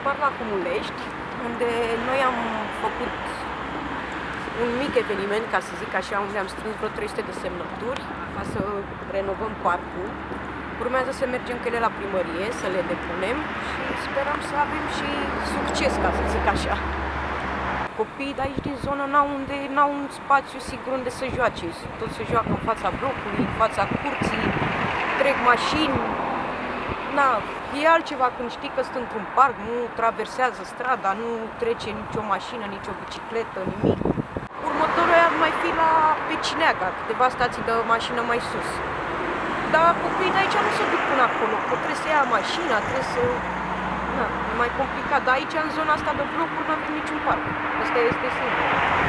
Bar la Cumulești, unde noi am făcut un mic eveniment, ca să zic așa, unde am strâns vreo 300 de semnături ca să renovăm parcul. Urmează să mergem cu ele la primărie, să le depunem și sperăm să avem și succes, ca să zic așa. Copiii de aici din zonă n-au un spațiu sigur unde să joace. Tot se joacă în fața blocului, în fața curții, trec mașini. Na, e altceva când știi că sunt într-un parc, nu traversează strada, nu trece nicio mașină, nicio bicicletă, nimic. Următorul ar mai fi la Pecineaga, câteva stații de mașină mai sus. Dar copiii de aici nu se duc până acolo, că trebuie să ia mașina, trebuie să... Na, e mai complicat, dar aici, în zona asta de blocuri, nu avem niciun parc. Asta este simplu.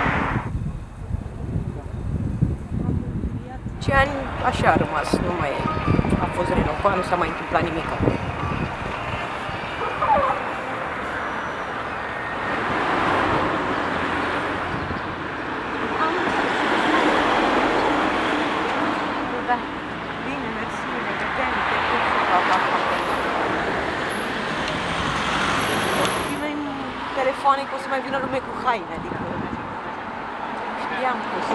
Ce ani așa a rămas, nu mai a fost renovat, nu s-a mai întâmplat nimic acolo. Bine, mersi, ne vedem, telefoane că o să mai vină lume cu haine, adică știam că o să...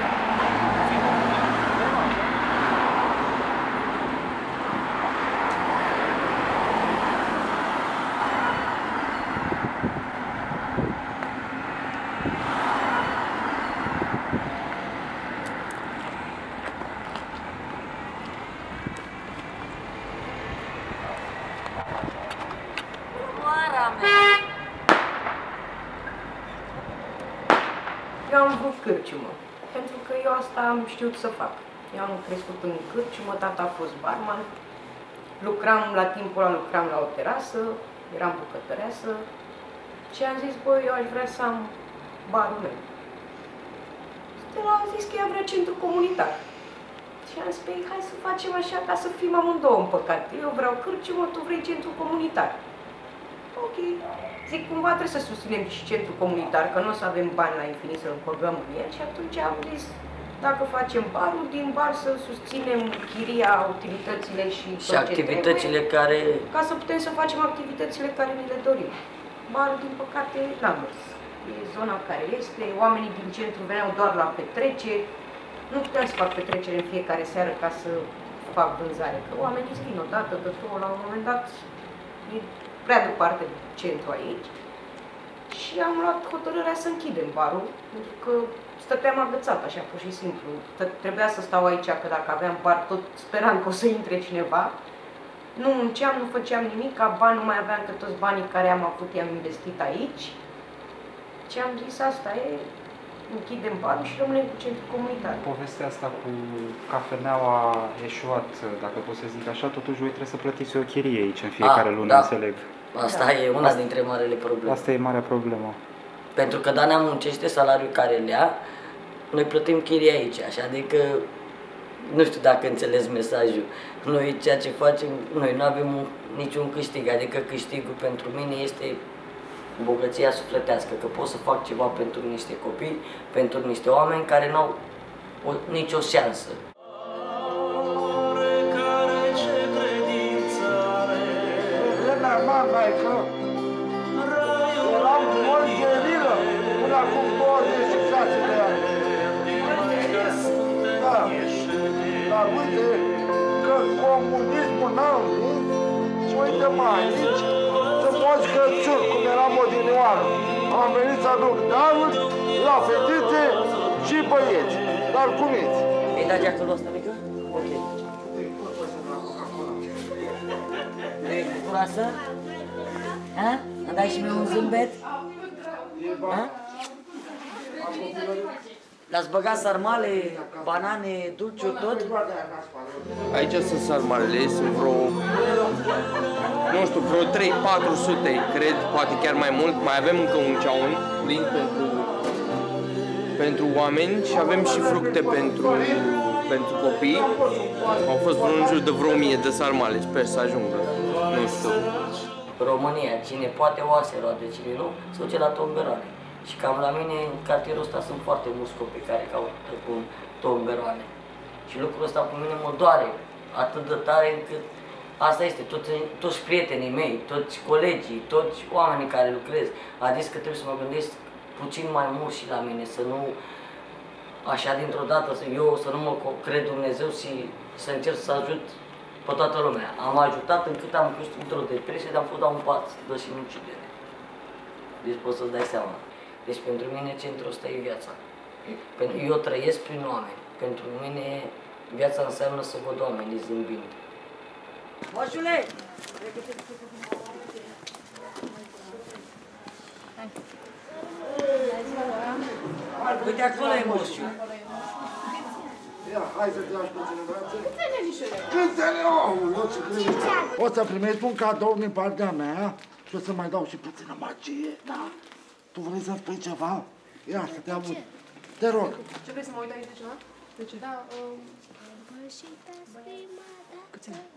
Eu am vrut cârciumă, pentru că eu asta am știut să fac. Eu am crescut în cârciumă, tata a fost barman, lucram la timpul ăla, lucram la o terasă, eram bucătăreasă și am zis, băi, eu aș vrea să am barul meu. Stella a zis că ea vrea centru comunitar. Și am zis, băi, hai să facem așa ca să fim amândouă împăcate. Eu vreau cârciumă, tu vrei centru comunitar. Ok. Zic, cumva trebuie să susținem și centrul comunitar, că nu o să avem bani la infinit să-l băgăm în el și atunci am zis, dacă facem barul, din bar să susținem chiria, utilitățile și activitățile care... Ca să putem să facem activitățile care ne le dorim. Barul, din păcate, n-a mers. E zona care este, oamenii din centru veneau doar la petreceri, nu puteam să fac petrecere în fiecare seară ca să fac vânzare, că oamenii îți vin odată de două, la un moment dat e prea departe de centru aici și am luat hotărârea să închidem barul, pentru că stăteam agățat așa, pur și simplu. Trebuia să stau aici, că dacă aveam bar, tot speram că o să intre cineva. Nu munceam, nu făceam nimic, ca bani nu mai aveam, că toți banii care am avut i-am investit aici. Și am zis, asta e, închidem barul și rămânem cu centru comunitar. Povestea asta cu cafeneaua a eșuat, dacă pot să zic așa, totuși voi trebuie să plătiți o chirie aici în fiecare lună, da. Înțeleg. Asta e una dintre marele probleme. Asta e marea problemă. Pentru că Dana muncește salariul care le ia, noi plătim chirie aici, așa, adică nu știu dacă înțeles mesajul. Noi ceea ce facem, noi nu avem niciun câștig, adică câștigul pentru mine este bogăția sufletească, că pot să fac ceva pentru niște copii, pentru niște oameni care n-au nicio șansă. Eram mongerilă până acum 26 de ani. Da. Dar uite că comunismul n-a învins și uite-mă aici să moși Crăciun, cum eram odinioară. Am venit să aduc daruri la fetițe și băieți, dar cumiți. Ei da geacul ăsta mică? Ok. Vrei bucuroasă? Ha? Îmi dai și mie un zâmbet? Ha? Le-ați băgat sarmale, banane, dulciuri, tot? Aici sunt sarmalele, sunt vreo, nu știu, vreo 3-400, cred, poate chiar mai mult. Mai avem încă un ceaun plin pentru oameni și avem și fructe pentru copii. Au fost în jur de vreo 1000 de sarmale, sper să ajungă, nu știu. România, cine poate oase roade, cine nu, se duce la tomberoane. Și cam la mine, în cartierul ăsta, sunt foarte mulți copii care caută cu tomberoane. Și lucrul ăsta pe mine mă doare atât de tare încât Asta este, toți prietenii mei, toți colegii, toți oamenii care lucrez. Adică că trebuie să mă gândesc puțin mai mult și la mine, să nu, așa dintr-o dată, să nu mă cred Dumnezeu și să încerc să ajut pe toată lumea. Am ajutat încât am fost într-o depresie, dar am fost la un pat de sinucidere. Deci poți să-ți dai seama. Deci pentru mine centrul ăsta e viața. Eu trăiesc prin oameni. Pentru mine viața înseamnă să văd oamenii zâmbind. Moșule! Uite acolo e moșul. Ia, hai să te lași puțin în brațe. Cântele, oh, o să primești un cadou din partea mea și o să mai dau și puțină magie, da? Tu vrei să spui ceva? Ia, să te aud. Te rog. Ce vrei să mă uit aici de ceva? De ce? Da, câți ani?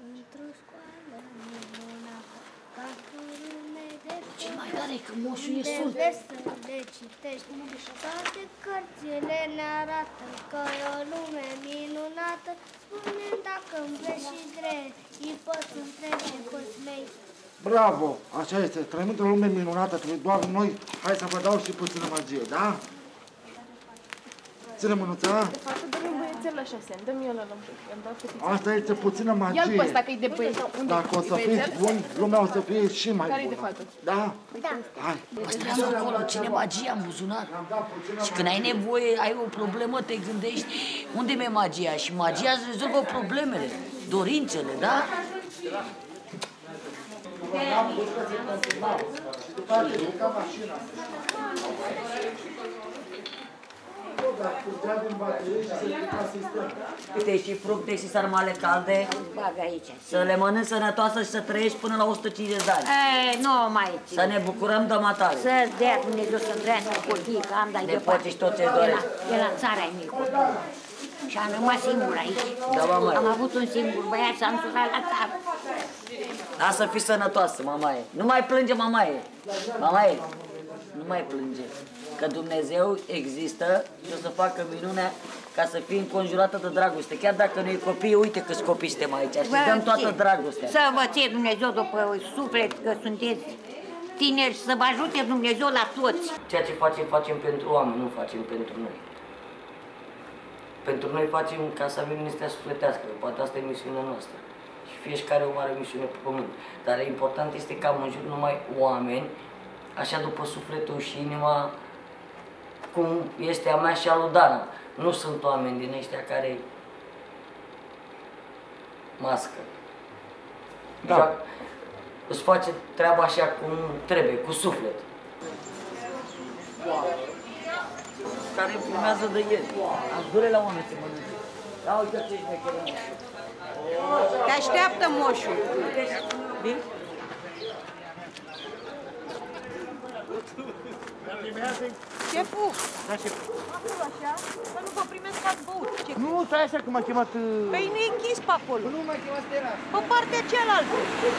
Ce mai tare că moșul e sul. Le citești, toate cărțile ne arată că e o lume minunată. Spune-mi dacă îmi vrei și grei, poți întrege poți mei. Bravo, așa este. Trăim într-o lume minunată, trebuie doar noi. Hai să vă dau și puțină magie, da? Ține mânuța. De fapt, dă-mi un băiețel la 6 ani, dă-mi el ăla, îmi dau fetița. Asta este puțină magie. Ia-l pe ăsta, că-i de băiețel. Dacă o să fiți buni, lumea o să fie și mai bună. Care-i de fată? Da? Da. Hai. Păstrează acolo, ține magia în buzunar. Și când ai nevoie, ai o problemă, te gândești unde e magia. Și magia îți rezolvă problemele, dorințele, da? Uite, și fructe și sarmale calde. Bag aici. Să le mănânci sănătoasă și să trăiești până la 150 de ani. Nu mai țin. Să ne bucurăm de matale. Să-ți dea Dumnezeu să trăiască copiii, că am dai Nepoții și tot ce dorești. E la țară ai mei copii. Și am rămas singur aici. Da, mama. Am avut un singur băiat și am surat la țară. Lasă fi sănătoasă, mamaie. Nu mai plânge, mamaie. Mamaie, nu mai plânge. Că Dumnezeu există și o să facă minunea ca să fii înconjurată de dragoste. Chiar dacă nu e copii, uite câți copii suntem aici și dăm toată dragostea. Să vă ție Dumnezeu după suflet, că sunteți tineri, să vă ajute Dumnezeu la toți. Ceea ce facem, facem pentru oameni, nu facem pentru noi. Pentru noi facem ca să avem liniștea sufletească, poate asta e misiunea noastră. Și fiecare om are misiune pe pământ. Dar important este că am în jur numai oameni, așa după sufletul și inima, cum este a mea și a lui Dana. Nu sunt oameni din ăștia care mască. Da. Îți face treaba așa cum trebuie, cu suflet. Care filmează de el. Am dure la oameni să mănânce. Da, uite ce ești mecheră. Te așteaptă moșul. Bine? Șeful! Da, șeful. Acolo așa, să nu vă primesc că ați băut. Nu, stai așa că m-a chemat... Păi nu e închis pe acolo. Nu m-a chemat Stella. Pe partea cealaltă.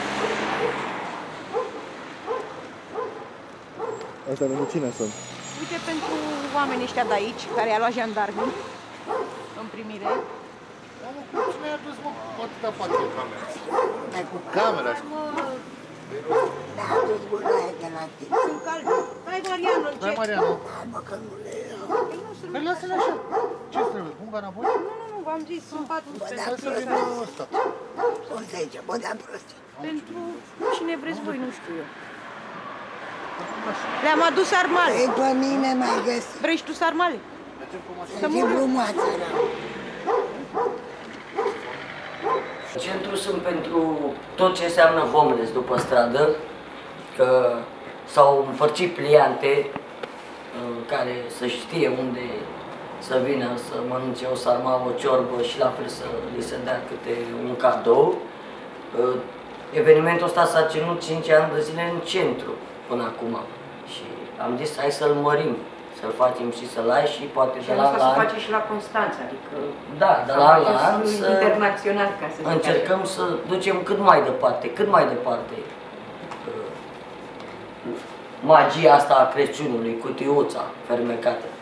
Asta pentru cine sunt? Uite, pentru oamenii ăștia de aici, care i-a luat jandarmii în primire. Cine i-a dus, mă, atâta pachet camera? Hai cu camera. Da, du-ți gunoaie de la tine. Sunt calde. Hai, Mariano, ce? Hai, Mariano. Hai, mă, că nu le iau. Păi lasă-le așa. Ce-ți trebuie? Punga înapoi? Nu, v-am zis, sunt 4 Bă, da, prostii. Uite aici, bă, da, prostii. pentru cine vreți voi, nu știu eu. Le-am adus sarmale. Ei, pe mine mai găsi. Vrei și tu sarmale? Să fii frumoasă, rău. Centrul sunt pentru tot ce înseamnă homeless după stradă, că s-au împărțit pliante care să știe unde să vină să mănânce o sarma, o ciorbă și la fel să li se dea câte un cadou. Evenimentul ăsta s-a ținut 5 ani de zile în centru până acum și am zis hai să-l mărim, să-l facem și să-l ai și poate de la an la an. Se face și la Constanța, adică da, de la an la an internațional, ca să zic încercăm așa. să ducem cât mai departe, magia asta a Crăciunului, cutiuța fermecată.